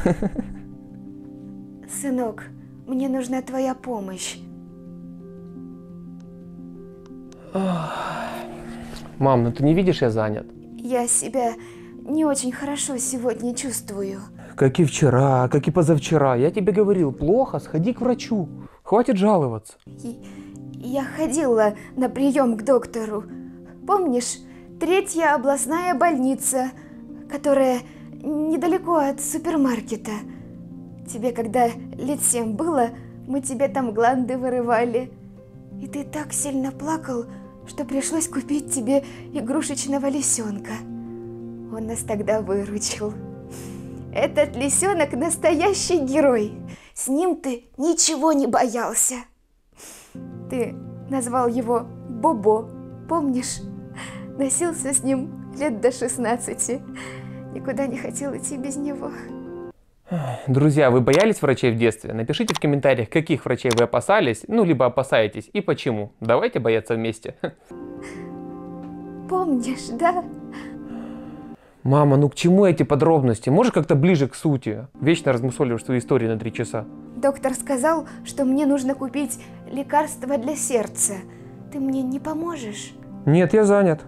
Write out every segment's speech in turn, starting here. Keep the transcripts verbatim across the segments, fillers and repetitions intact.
Сынок, мне нужна твоя помощь. Мам, ну ты не видишь, я занят. Я себя не очень хорошо сегодня чувствую. Как и вчера, как и позавчера. Я тебе говорил, плохо, сходи к врачу. Хватит жаловаться. И я ходила на прием к доктору. Помнишь, третья областная больница, которая недалеко от супермаркета. Тебе когда лет семь было, мы тебе там гланды вырывали. И ты так сильно плакал, что пришлось купить тебе игрушечного лисенка. Он нас тогда выручил. Этот лисенок настоящий герой. С ним ты ничего не боялся. Ты назвал его Бобо, помнишь? Носился с ним лет до шестнадцати. Никуда не хотел идти без него. Друзья, вы боялись врачей в детстве? Напишите в комментариях, каких врачей вы опасались, ну, либо опасаетесь, и почему. Давайте бояться вместе. Помнишь, да? Мама, ну к чему эти подробности? Можешь как-то ближе к сути? Вечно размусоливаешь свои истории на три часа. Доктор сказал, что мне нужно купить лекарство для сердца. Ты мне не поможешь? Нет, я занят.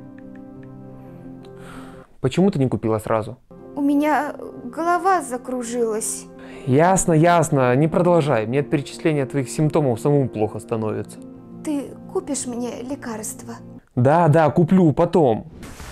Почему ты не купила сразу? У меня голова закружилась. Ясно, ясно. Не продолжай. Мне от перечисления твоих симптомов самому плохо становится. Ты купишь мне лекарство? Да, да, куплю потом.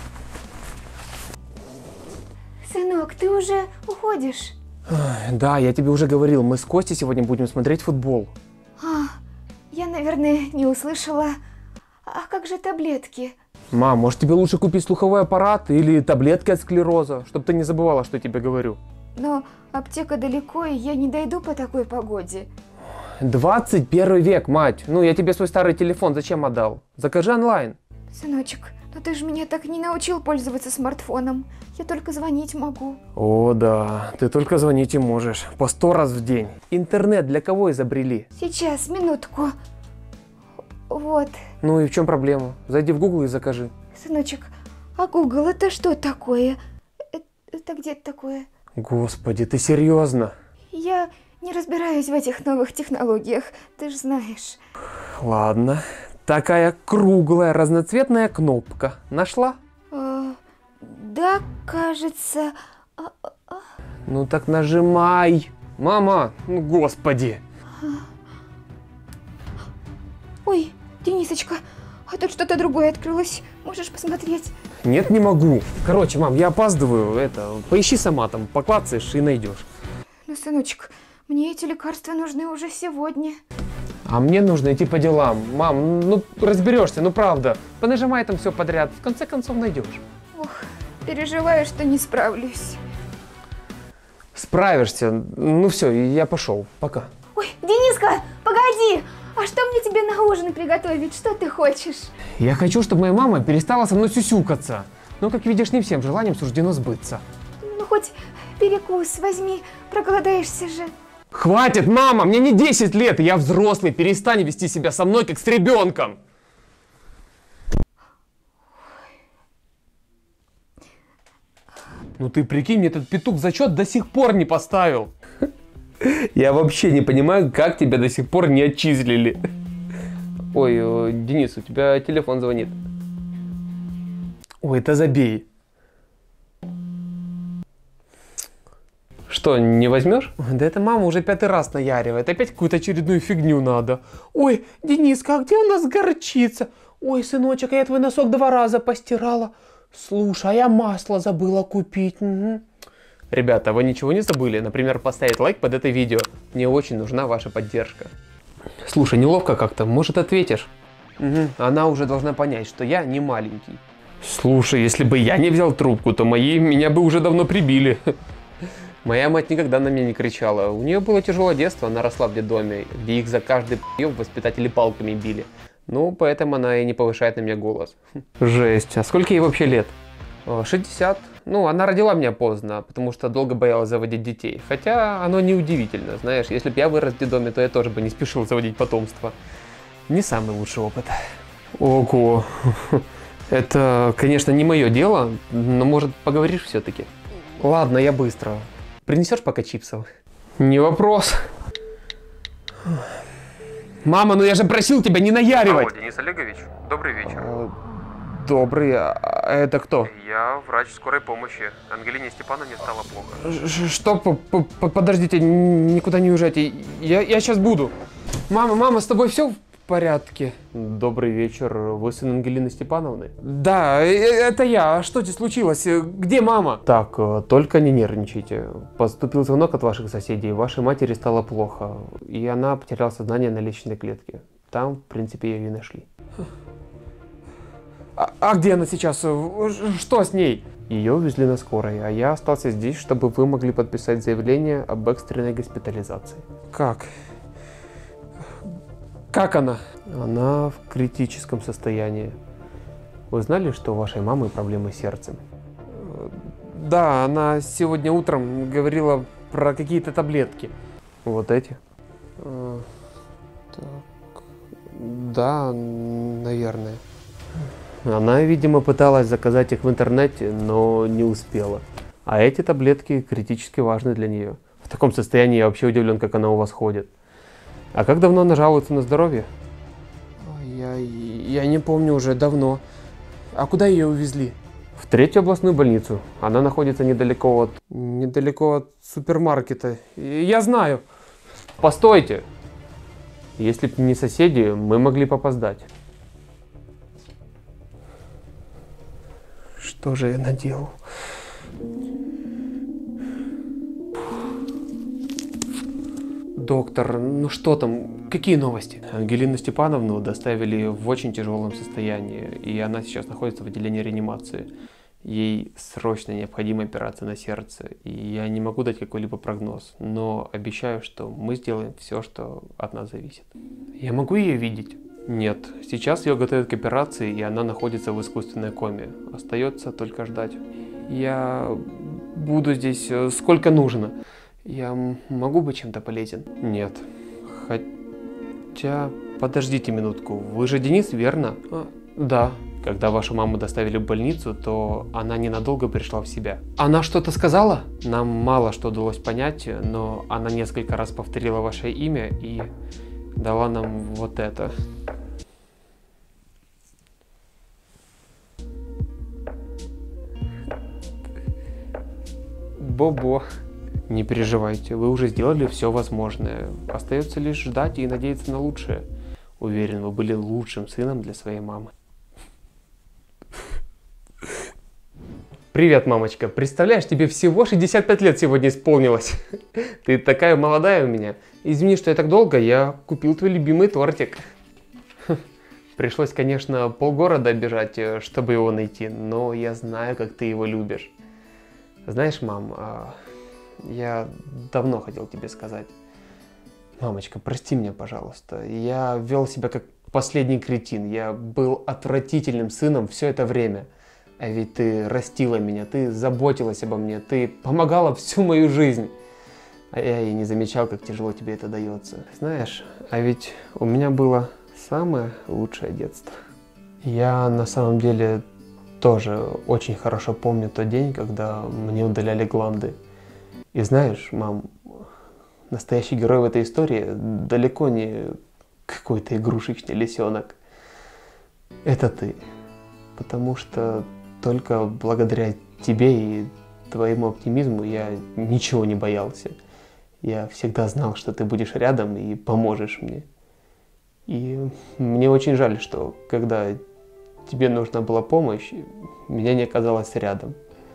Сынок, ты уже уходишь? Да, я тебе уже говорил, мы с Костей сегодня будем смотреть футбол. А, я, наверное, не услышала. А как же таблетки? Мам, может тебе лучше купить слуховой аппарат или таблетки от склероза, чтобы ты не забывала, что я тебе говорю. Но аптека далеко, и я не дойду по такой погоде. двадцать первый век, мать. Ну, я тебе свой старый телефон зачем отдал? Закажи онлайн. Сыночек, но ты же меня так и не научил пользоваться смартфоном. Я только звонить могу. О, да, ты только звонить и можешь. По сто раз в день. Интернет для кого изобрели? Сейчас, минутку. Вот. Ну и в чем проблема? Зайди в Google и закажи. Сыночек, а Google это что такое? Это, это где такое? Господи, ты серьезно? Я не разбираюсь в этих новых технологиях, ты же знаешь. Ладно. Такая круглая разноцветная кнопка. Нашла? А, да, кажется. А, а. Ну так нажимай. Мама, ну господи. Ой, Денисочка, а тут что-то другое открылось. Можешь посмотреть? Нет, не могу. Короче, мам, я опаздываю. Это, поищи сама там, поклацаешь и найдешь. Ну, сыночек, мне эти лекарства нужны уже сегодня. А мне нужно идти по делам. Мам, ну разберешься, ну правда. Понажимай там все подряд, в конце концов найдешь. Ох, переживаю, что не справлюсь. Справишься. Ну все, я пошел. Пока. Ой, Дениска, погоди! А что мне тебе на ужин приготовить? Что ты хочешь? Я хочу, чтобы моя мама перестала со мной сюсюкаться. Но, как видишь, не всем желаниям суждено сбыться. Ну, хоть перекус возьми, проголодаешься же. Хватит, мама, мне не десять лет, и я взрослый, перестань вести себя со мной, как с ребенком. Ну ты прикинь, мне этот петух зачет до сих пор не поставил. Я вообще не понимаю, как тебя до сих пор не отчислили. Ой, Денис, у тебя телефон звонит. Ой, это забей. Что, не возьмешь? Да это мама уже пятый раз наяривает. Опять какую-то очередную фигню надо. Ой, Дениска, а где у нас горчица? Ой, сыночек, а я твой носок два раза постирала. Слушай, а я масло забыла купить. Угу. Ребята, вы ничего не забыли? Например, поставить лайк под это видео. Мне очень нужна ваша поддержка. Слушай, неловко как-то. Может, ответишь? Угу. Она уже должна понять, что я не маленький. Слушай, если бы я не взял трубку, то мои меня бы уже давно прибили. Моя мать никогда на меня не кричала. У нее было тяжелое детство, она росла в детдоме, где их за каждый п***еб воспитатели палками били. Ну, поэтому она и не повышает на меня голос. Жесть. А сколько ей вообще лет? шестьдесят. Ну, она родила меня поздно, потому что долго боялась заводить детей. Хотя оно неудивительно, знаешь, если бы я вырос в детдоме, то я тоже бы не спешил заводить потомство. Не самый лучший опыт. Ого. Это, конечно, не мое дело, но, может, поговоришь все-таки? Ладно, я быстро. принесешь пока чипсов? Не вопрос. Мама, ну я же просил тебя не наяривать. Алло, Денис Олегович, добрый вечер. Добрый, а это кто? Я врач скорой помощи. Ангелине Степановне стало плохо. Что? Подождите, никуда не уезжайте. Я, я сейчас буду. Мама, мама, с тобой все в порядке? Добрый вечер. Вы сын Ангелины Степановны? Да, это я. А что здесь случилось? Где мама? Так, только не нервничайте. Поступил звонок от ваших соседей. Вашей матери стало плохо. И она потеряла сознание на лестничной клетке. Там, в принципе, ее и нашли. А, а где она сейчас? Что с ней? Ее увезли на скорой, а я остался здесь, чтобы вы могли подписать заявление об экстренной госпитализации. Как? Как она? Она в критическом состоянии. Вы знали, что у вашей мамы проблемы с сердцем? Да, она сегодня утром говорила про какие-то таблетки. Вот эти? Так. Да, наверное. Она, видимо, пыталась заказать их в интернете, но не успела. А эти таблетки критически важны для нее. В таком состоянии я вообще удивлен, как она у вас ходит. А как давно она жалуется на здоровье? Я, я не помню уже, давно. А куда ее увезли? В третью областную больницу. Она находится недалеко от... Недалеко от супермаркета. Я знаю. Постойте. Если бы не соседи, мы могли бы опоздать. Что же я наделал? Доктор, ну что там? Какие новости? Ангелину Степановну доставили в очень тяжелом состоянии, и она сейчас находится в отделении реанимации. Ей срочно необходима операция на сердце, и я не могу дать какой-либо прогноз, но обещаю, что мы сделаем все, что от нас зависит. Я могу ее видеть? Нет, сейчас ее готовят к операции, и она находится в искусственной коме. Остается только ждать. Я буду здесь сколько нужно. Я могу быть чем-то полезен? Нет. Хотя... Подождите минутку. Вы же Денис, верно? А, да. Когда вашу маму доставили в больницу, то она ненадолго пришла в себя. Она что-то сказала? Нам мало что удалось понять, но она несколько раз повторила ваше имя и дала нам вот это. Бобо. Не переживайте, вы уже сделали все возможное. Остается лишь ждать и надеяться на лучшее. Уверен, вы были лучшим сыном для своей мамы. Привет, мамочка. Представляешь, тебе всего шестьдесят пять лет сегодня исполнилось. Ты такая молодая у меня. Извини, что я так долго, я купил твой любимый тортик. Пришлось, конечно, полгорода оббежать, чтобы его найти, но я знаю, как ты его любишь. Знаешь, мам, я давно хотел тебе сказать. Мамочка, прости меня, пожалуйста. Я вел себя как последний кретин. Я был отвратительным сыном все это время. А ведь ты растила меня, ты заботилась обо мне, ты помогала всю мою жизнь. А я и не замечал, как тяжело тебе это дается. Знаешь, а ведь у меня было самое лучшее детство. Я на самом деле тоже очень хорошо помню тот день, когда мне удаляли гланды. И знаешь, мам, настоящий герой в этой истории далеко не какой-то игрушечный лисенок. Это ты. Потому что только благодаря тебе и твоему оптимизму я ничего не боялся. Я всегда знал, что ты будешь рядом и поможешь мне. И мне очень жаль, что когда тебе нужна была помощь, меня не оказалось рядом.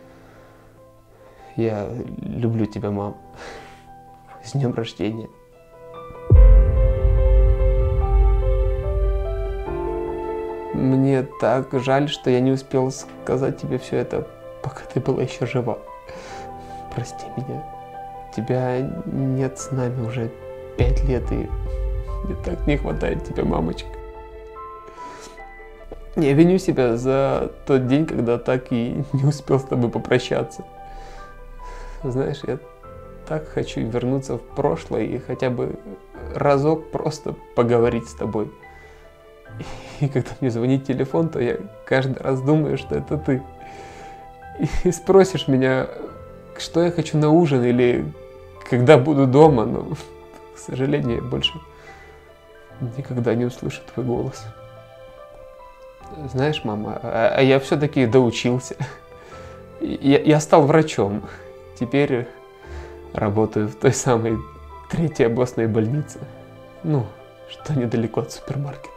Я люблю тебя, мам. С днем рождения. Мне так жаль, что я не успел сказать тебе все это, пока ты была еще жива. Прости меня. Тебя нет с нами уже пять лет, и мне так не хватает тебя, мамочка. Я виню себя за тот день, когда так и не успел с тобой попрощаться. Знаешь, я так хочу вернуться в прошлое и хотя бы разок просто поговорить с тобой. И когда мне звонит телефон, то я каждый раз думаю, что это ты. И спросишь меня, что я хочу на ужин или когда буду дома, но, к сожалению, я больше никогда не услышу твой голос. Знаешь, мама, а, а я все-таки доучился. Я, я стал врачом. Теперь работаю в той самой третьей областной больнице. Ну, что недалеко от супермаркета.